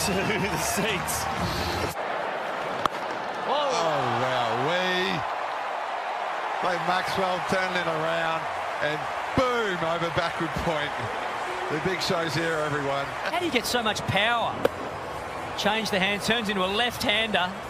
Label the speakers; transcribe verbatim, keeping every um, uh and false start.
Speaker 1: to the seats.
Speaker 2: Whoa. Oh, wow. We play Maxwell turning it around and boom, over backward point. The big show's here, everyone.
Speaker 3: How do you get so much power? Change the hand, turns into a left-hander.